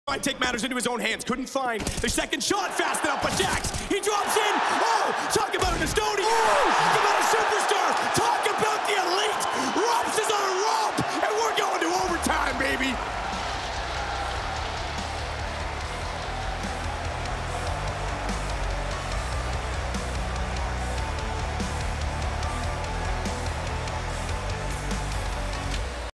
Might take matters into his own hands. Couldn't find the second shot fast enough, but Jax, he drops in. Oh, talk about an Estonian.